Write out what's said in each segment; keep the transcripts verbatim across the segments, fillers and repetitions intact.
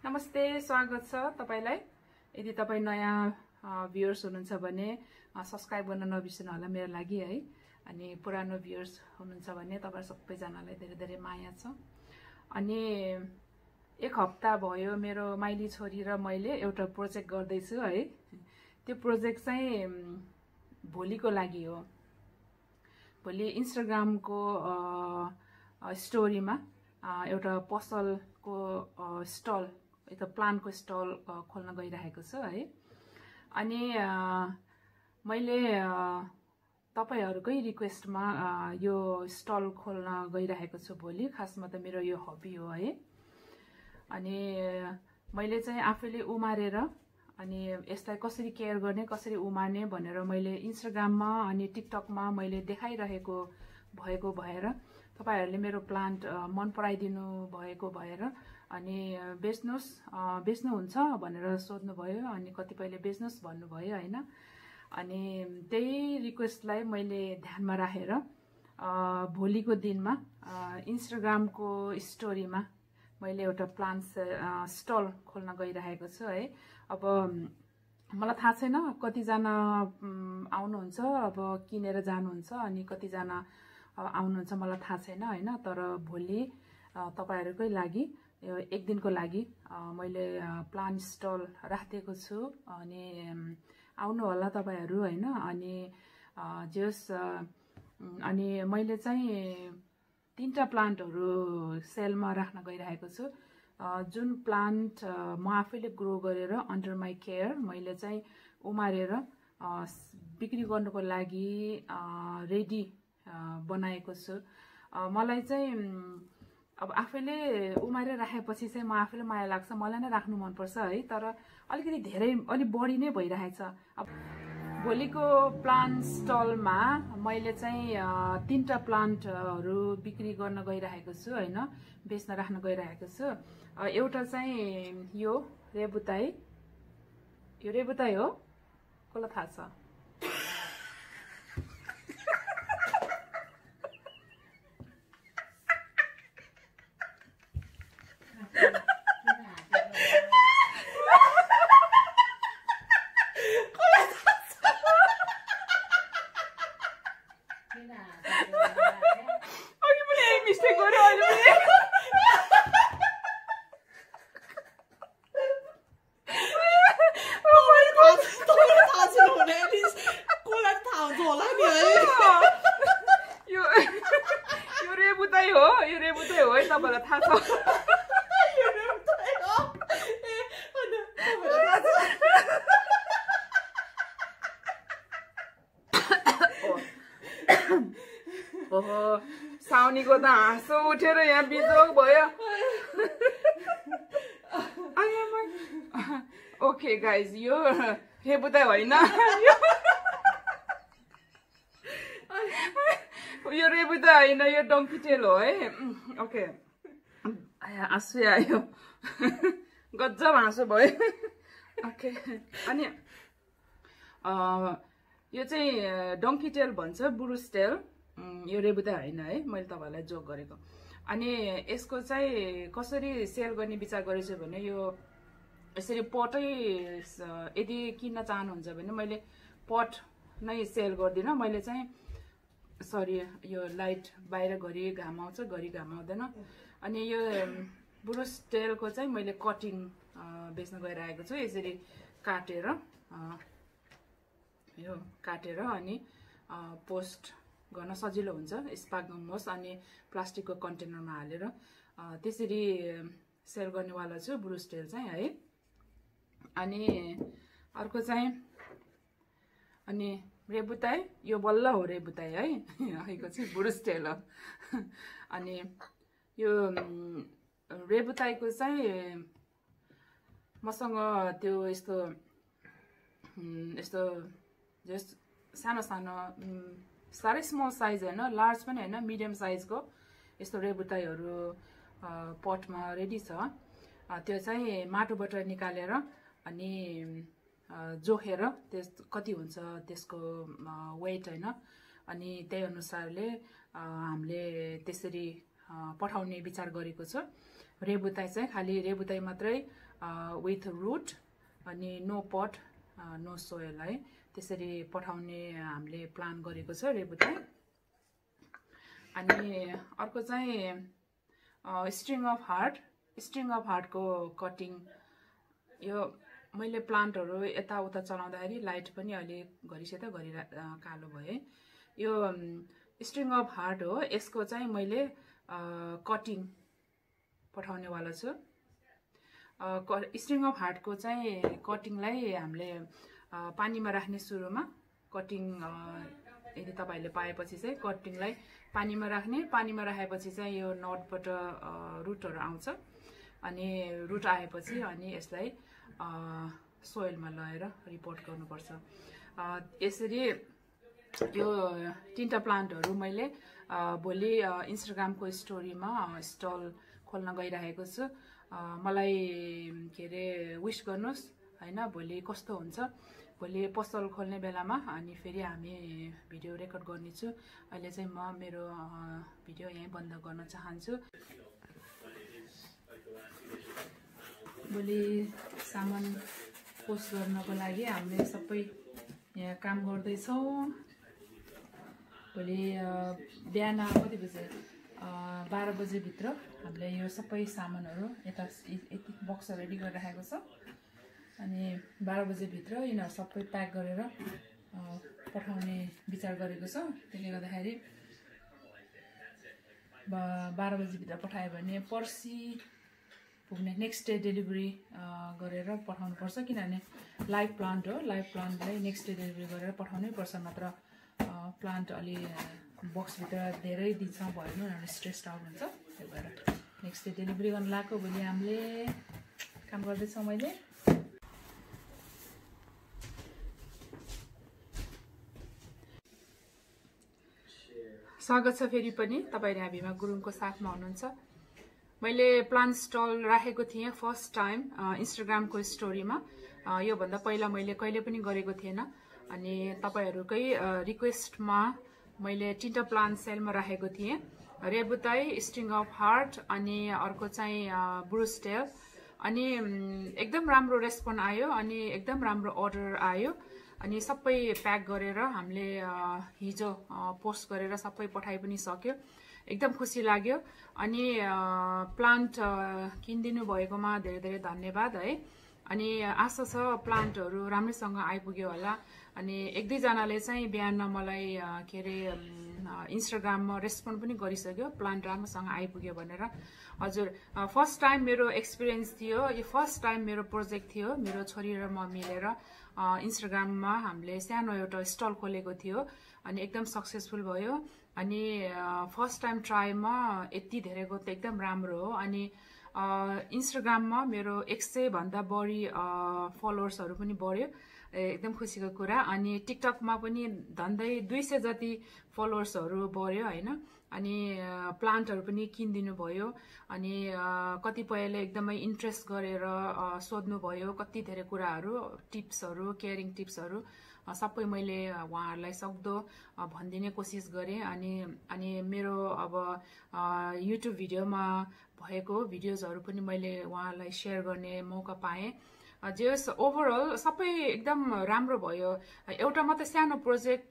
नमस्ते, स्वागत छ तपाईलाई। यदि तपाई नयाँ भ्युअर्स हुनुहुन्छ भने सब्स्क्राइब गर्न नबिर्सनु होला मेरो लागि है। अनि पुरानो भ्युअर्स हुनुहुन्छ भने तपाईहरु सबैजनालाई धेरै धेरै माया छ। अनि एक हप्ता भयो मेरो माइली छोरी र मैले एउटा प्रोजेक्ट गर्दै छु है। त्यो प्रोजेक्ट चाहिँ भोलिको लागि हो। भोलि इन्स्टाग्रामको स्टोरीमा एउटा पसलको स्टल, एउटा प्लान्टको स्टल खोल्न गइरहेको छु है। अनि मैले तपाईहरुकै रिक्वेस्टमा यो स्टल खोल्न गइरहेको छु भोलि। खासमा त मेरो यो हबी हो है। अनि मैले चाहिँ आफैले उमारेर अनि यसलाई कसरी केयर गर्ने, कसरी उमार्ने भनेर मैले इन्स्टाग्राममा अनि टिकटकमा मैले देखाइरहेको भएको भएर तपाईहरुले मेरो प्लान्ट मन पराइदिनु भएको भएर अनि बेच्नुस् बेच्नुहुन्छ भनेर सोध्नु भयो। अनि कतिपयले बेच्नुस् भन्नुभयो हैन। अनि त्यही रिक्वेस्टलाई मैले ध्यानमा राखेर भोलिको दिनमा इन्स्टाग्रामको स्टोरीमा मैले एउटा प्लान्ट स्टल खोल्न गइरहेको छु है। अब मलाई थाहा छैन कतिजना आउनुहुन्छ, अब किनेर जानुहुन्छ अनि कतिजना आउनुहुन्छ मलाई थाहा छैन हैन। तर भोलि तपाईहरुकै लागि एक दिनको लागि मैले प्लान्ट स्टल राखेको छु। अनि आउनु होला तपाईहरु हैन। अनि जस अनि मैले चाहिँ तीनटा प्लान्टहरु सेलमा राख्न गइरहेको छु। जुन प्लान्ट म आफैले ग्रो गरेर अन्डर माई केयर मैले चाहिँ उमारेर बिक्री गर्नको लागि रेडी बनाएको छु। मलाई चाहिँ अब आफैले उमारेर राखेपछि चाहिँ म आफैले माया लाग्छ, मलाई नै राख्नु मन पर्छ है। तर अलिकति धेरै अलि बढी नै भइरहेछ। अब भोलिको प्लान्ट स्टलमा मैले चाहिँ तीनटा प्लान्टहरु बिक्री गर्न गइरहेको छु हैन, बेच्न राख्न गइरहेको छु। एउटा चाहिँ यो रेबुताई, यो रेबुताई हो, कसलाई थाहा छ? ओहो, साउनीको त हाँसो उठेर यहाँ बिजोग भयो। ओके गाइज, यो रेबुताई होइन, यो रेबुताई होइन, यो डङ्कीटेल हो है। ओके, हाँसु आयो, गजब हाँसो भयो। ओके, अनि यो चाहिँ डङ्कीटेल भन्छ, बुरुस टेल। यो रेबुताई होइन है, मैले तपाईहरुलाई जोक गरेको। अनि यसको चाहिँ कसरी सेल गर्ने विचार गरेछु भने यो यसरी पटै यदि किन्न चाहनुहुन्छ भने मैले पट नै सेल गर्दिन। मैले चाहिँ सरी, यो लाइट बाहिर घरि घाम आउँछ, घरि घाम आउँदैन। अनि यो बुरुस टेलको चाहिँ मैले कटिङ बेच्न गइरहेको छु। यसरी काटेर यो काटेर अनि पोस्ट गर्न सजिलो हुन्छ, स्पार्क होस्। अनि प्लास्टिकको कन्टेनरमा हालेर त्यसरी सेल गर्नेवाला छु बुरुस टेल चाहिँ है। अनि अर्को चाहिँ अनि रेबुताई, यो बल्ल हो रेबुताई है, आएको चाहिँ बुरुस टेल हो। अनि यो रेबुताईको चाहिँ मसँग त्यो यस्तो यस्तो जस्ट सानो सानो, साह्रै स्मल साइज होइन, लार्ज पनि होइन, मिडियम साइजको यस्तो रेबुताईहरू पटमा रेडी छ। त्यो चाहिँ माटोबाट निकालेर अनि जोखेर त्यस कति हुन्छ त्यसको वेट हैन, अनि त्यही अनुसारले हामीले त्यसरी पठाउने विचार गरेको छ। रेबुताई चाहिँ खाली रेबुताई मात्रै विथ रुट अनि नो पट नो सोयल है, त्यसरी पठाउने हामीले प्लान गरेको छ रेबुताई। अनि अर्को चाहिँ string of heart. String of हार्टको कटिङ, यो मैले प्लान्टहरू यताउता चलाउँदाखेरि लाइट पनि अहिले घरिसेत घरि कालो भयो है। यो स्ट्रिङ अफ हार्ट हो, यसको चाहिँ मैले कटिङ पठाउनेवाला छु। स्ट्रिङ अफ हार्टको चाहिँ कटिङलाई हामीले पानीमा राख्ने सुरुमा कटिङ यदि तपाईँहरूले पाएपछि चाहिँ कटिङलाई पानीमा राख्ने, पानीमा राखेपछि चाहिँ यो नटबाट रुटहरू आउँछ अनि रुट आएपछि अनि यसलाई सोइलमा लगेर रिपोर्ट गर्नुपर्छ। यसरी यो तीनटा प्लान्टहरू मैले भोलि इन्स्टाग्रामको स्टोरीमा स्टल खोल्न गइरहेको छु। मलाई के अरे विश गर्नुहोस् हैन, भोलि कस्तो हुन्छ। भोलि पसल खोल्ने बेलामा अनि फेरि हामी भिडियो रेकर्ड गर्नेछु। अहिले चाहिँ म मेरो भिडियो यहीँ बन्द गर्न चाहन्छु। भोलि सामान पोस्ट गर्नको लागि हामीले सबै यहाँ काम गर्दैछौँ। भोलि बिहान कति बजे, बाह्र बजेभित्र हामीले यो सबै सामानहरू यता यति बक्स रेडी गरिराखेको छ अनि बाह्र बजेभित्र यिनीहरू सबै प्याक गरेर पठाउने विचार गरेको छ। त्यसले गर्दाखेरि बाह्र बजेभित्र पठायो भने पर्सि पुग्ने, नेक्स्ट डे डेलिभरी गरेर पठाउनुपर्छ, किनभने लाइभ प्लान्ट हो। लाइभ प्लान्टलाई नेक्स्ट डे डेलिभरी गरेर पठाउनै पर्छ, नत्र प्लान्ट अलि बक्सभित्र धेरै दिनसम्म भयो भने उनीहरू स्ट्रेस्ड आउट हुन्छ। त्यही भएर नेक्स्ट डे डेलिभरी गर्न लगाएको भोलि हामीले काम गर्दैछौँ। मैले स्वागत छ फेरि पनि, तपाईँ भीमा गुरुङको साथमा हुनुहुन्छ। मैले प्लान्ट स्टल राखेको थिएँ फर्स्ट टाइम इन्स्टाग्रामको स्टोरीमा। योभन्दा पहिला मैले कहिले पनि गरेको थिएन अनि तपाईँहरूकै रिक्वेस्टमा मैले तीनटा प्लान्ट सेलमा राखेको थिएँ, रेबुताई, स्ट्रिङ अफ हार्ट अनि अर्को चाहिँ ब्रुस टेल। अनि एकदम राम्रो रेस्पोन्ड आयो अनि एकदम राम्रो अर्डर आयो अनि सबै प्याक गरेर हामीले हिजो पोस्ट गरेर सबै पठाइ पनि सक्यो। एकदम खुसी लाग्यो अनि प्लान्ट किनिदिनु भएकोमा धेरै धेरै धन्यवाद है। अनि आशा छ प्लान्टहरू राम्रैसँग आइपुग्यो होला। अनि एक दुईजनाले चाहिँ बिहान मलाई के अरे इन्स्टाग्राममा रेस्पोन्ड पनि गरिसक्यो प्लान्ट राम्रोसँग आइपुग्यो भनेर। हजुर, फर्स्ट टाइम मेरो एक्सपिरियन्स थियो, यो फर्स्ट टाइम मेरो प्रोजेक्ट थियो। मेरो छोरी र म मिलेर इन्स्टाग्राममा हामीले सानो एउटा स्टल खोलेको थियो अनि एकदम सक्सेसफुल भयो। अनि फर्स्ट टाइम ट्राईमा यति धेरैको त एकदम राम्रो हो। अनि इन्स्टाग्राममा मेरो एक सय भन्दा बढी फलोवर्सहरू पनि बढ्यो, एकदम खुसीको कुरा। अनि टिकटकमा पनि झन्डै दुई सय जति फलोवर्सहरू बढ्यो होइन। अनि प्लान्टहरू पनि किनिदिनु भयो अनि कतिपयले एकदमै इन्ट्रेस्ट गरेर सोध्नु भयो, कति धेरै कुराहरू, टिप्सहरू, केयरिङ टिप्सहरू सबै मैले उहाँहरूलाई सक्दो भनिदिने कोसिस गरेँ। अनि अनि मेरो अब युट्युब भिडियोमा भएको भिडियोजहरू पनि मैले उहाँहरूलाई सेयर गर्ने मौका पाएँ। जस ओभरअल सबै एकदम राम्रो भयो। एउटा मात्रै सानो प्रोजेक्ट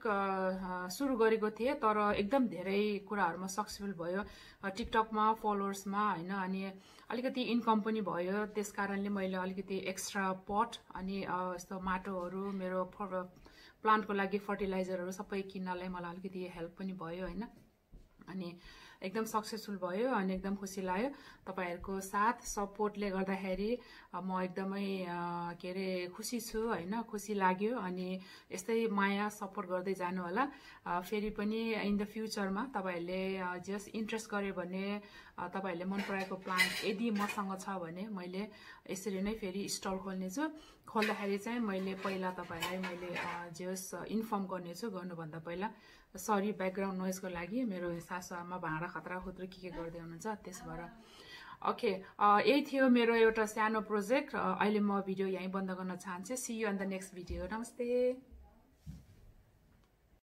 सुरु गरेको थिएँ तर एकदम धेरै कुराहरूमा सक्सेसफुल भयो, टिकटकमा, फलोवर्समा होइन। अनि अलिकति इन्कम पनि भयो, त्यस कारणले मैले अलिकति एक्स्ट्रा पट अनि यस्तो माटोहरू, मेरो प्लान्टको लागि फर्टिलाइजरहरू सबै किन्नलाई मलाई अलिकति हेल्प पनि भयो होइन। अनि एकदम सक्सेसफुल भयो अनि एकदम खुसी लाग्यो। तपाईहरुको साथ सपोर्टले गर्दाखेरि म एकदमै के अरे खुसी छु हैन, खुसी लाग्यो। अनि यस्तै माया सपोर्ट गर्दै जानु होला। फेरि पनि इन द फ्युचरमा तपाईहरुले जस्ट इन्ट्रेस्ट गर्यो भने, तपाईहरुले मन पराएको प्लान्ट यदि मसँग छ भने मैले यसरी नै फेरि स्टल खोल्ने छु। खोल्दाखेरि चाहिँ मैले पहिला तपाईहरुलाई मैले जस्ट इन्फर्म गर्ने छु गर्नुभन्दा पहिला। सरी ब्याकग्राउन्ड नोइजको लागि, मेरो सासूआमा भाँडा खतरा खुद्रो के के गर्दै हुनुहुन्छ त्यस भएर। ओके, यही थियो मेरो एउटा सानो प्रोजेक्ट। अहिले म भिडियो यहीँ बन्द गर्न चाहन्छु। See you in the next video. नमस्ते।